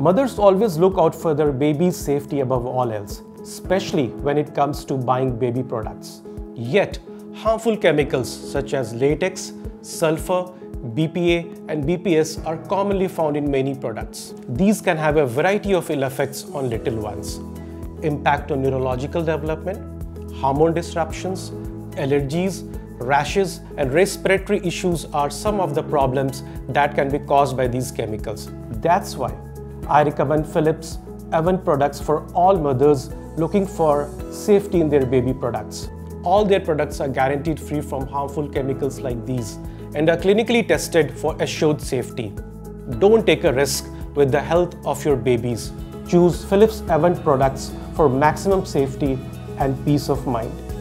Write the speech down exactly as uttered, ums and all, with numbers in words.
Mothers always look out for their baby's safety above all else, especially when it comes to buying baby products. Yet, harmful chemicals such as latex, sulfur, B P A and B P S are commonly found in many products. These can have a variety of ill effects on little ones. Impact on neurological development, hormone disruptions, allergies, rashes and respiratory issues are some of the problems that can be caused by these chemicals. That's why I recommend Philips Avent products for all mothers looking for safety in their baby products. All their products are guaranteed free from harmful chemicals like these and are clinically tested for assured safety. Don't take a risk with the health of your babies. Choose Philips Avent products for maximum safety and peace of mind.